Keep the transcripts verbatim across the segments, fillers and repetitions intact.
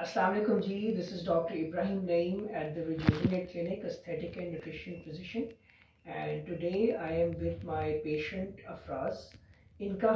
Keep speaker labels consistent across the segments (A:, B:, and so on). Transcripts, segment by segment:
A: Assalamu alaikum ji, this is Doctor Ibrahim Naeem at the Rejuvenate Clinic, aesthetic and nutrition physician, and today I am with my patient Afraz. इनका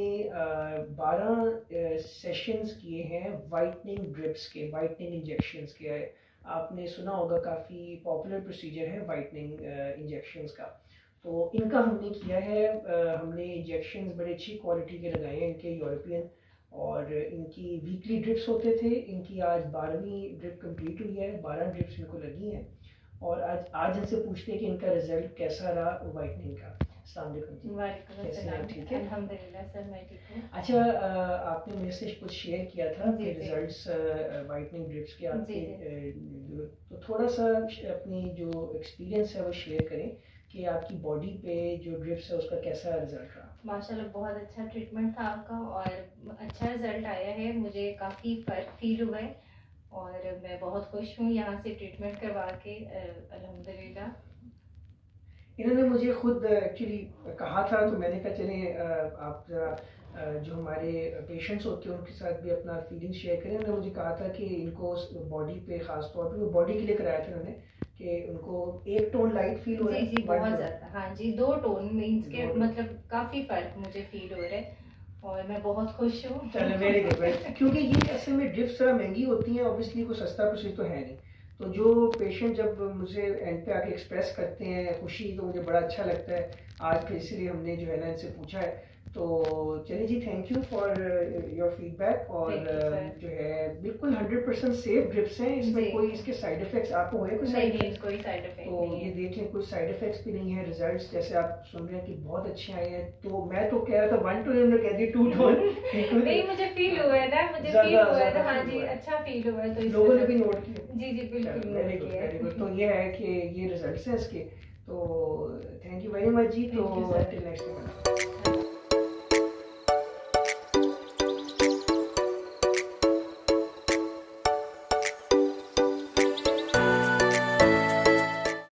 A: हमने बारह sessions किए हैं whitening drips के, whitening injections के। आपने सुना होगा, काफ़ी पॉपुलर प्रोसीजर है वाइटनिंग इंजेक्शंस का। तो इनका हमने किया है, हमने इंजेक्शंस बड़े अच्छी क्वालिटी के लगाए हैं इनके, यूरोपियन, और इनकी वीकली ड्रिप्स होते थे। इनकी आज बारहवीं ड्रिप कंप्लीट हुई है, बारह ड्रिप्स इनको लगी हैं, और आज आज इनसे पूछते हैं कि इनका रिजल्ट कैसा रहा वाइटनिंग का। अस्सलाम वालेकुम जी, कैसे हैं? ठीक है,
B: अल्हम्दुलिल्लाह सर, मैं ठीक हूँ।
A: अच्छा, आपने मेरे से कुछ शेयर किया था कि रिजल्ट्स वाइटनिंग ड्रिप्स के आपके, तो थोड़ा सा अपनी जो एक्सपीरियंस है वो शेयर करें कि आपकी बॉडी पे जो ड्रिप्स है उसका कैसा रिजल्ट रहा।
B: माशाल्लाह बहुत अच्छा ट्रीटमेंट था आपका और अच्छा रिजल्ट आया है, मुझे काफ़ी फ़र्क फील हुआ है और मैं बहुत खुश हूँ यहाँ से ट्रीटमेंट करवा के, अल्हम्दुलिल्लाह।
A: इन्होंने मुझे खुद एक्चुअली कहा था, तो मैंने कहा चलें आप जरा जो हमारे पेशेंट्स होते हैं उनके साथ भी अपना फीलिंग शेयर करें। उन्होंने मुझे कहा था कि इनको बॉडी पे, ख़ास तौर पे वो बॉडी के लिए कराया था उन्होंने, कि उनको एक टोन लाइट फील हो रहा है।
B: जी जी बहुत ज़्यादा, हाँ जी, दो टोन मीन्स के मतलब काफ़ी फ़र्क मुझे फील हो रहा है और मैं बहुत खुश हूँ।
A: चलो वेरी गुड, क्योंकि ये ऐसे में ड्रिप्स थोड़ा महंगी होती हैं, ऑब्वियसली कोई सस्ता प्रोसीजर तो है नहीं। तो जो पेशेंट जब मुझे एंड पे आके एक्सप्रेस करते हैं खुशी, तो मुझे बड़ा अच्छा लगता है। आज फिर इसलिए हमने जो है ना इनसे पूछा है। तो चलिए जी, thank you for your feedback. और uh, जो है बिल्कुल हंड्रेड परसेंट सेफ ड्रिप्स हैं, इसमें कोई इसके साइड इफेक्ट्स आपको हुए कोई साइड इफेक्ट्स?
B: कोई साइड इफेक्ट
A: तो
B: नहीं
A: ये
B: है।
A: देख लें, कोई साइड इफेक्ट्स भी नहीं है। रिजल्ट्स जैसे आप सुन रहे हैं कि बहुत अच्छे आए हैं। तो मैं तो कह रहा था वन टोन, उन्होंने कह दी टू टोन।
B: नहीं, मुझे फील हुआ है ना, मुझे फील हुआ है तो हाँ जी, अच्छा फील हुआ है। तो
A: लोगों ने भी नोट किया।
B: जी जी बिल्कुल,
A: वेरी गुड वेरी गुड। तो ये है कि ये रिजल्ट्स हैं इसके। तो थैंक यू वेरी मच जी। तो टिल नेक्स्ट टाइम।